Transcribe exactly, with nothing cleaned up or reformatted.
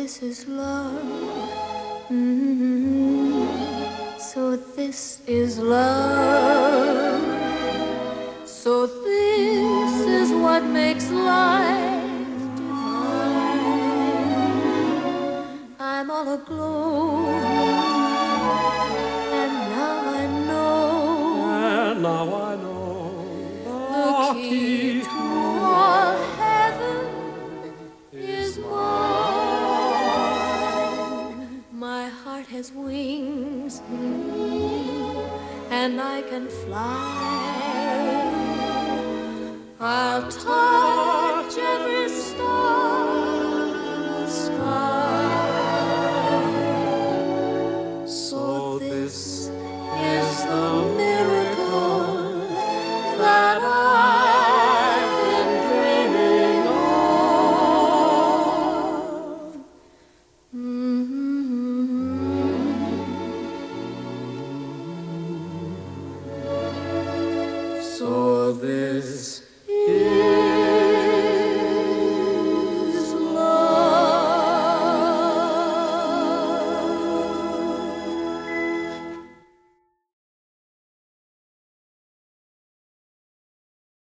this is love. Mm-hmm. So this is love. So this is what makes life divine. I'm all aglow, and now I know. And now I know The key to all heaven is mine. My heart has wings, and I can fly. I'll touch every star in the sky. So this is the miracle that I've been dreaming of. Mm-hmm. So this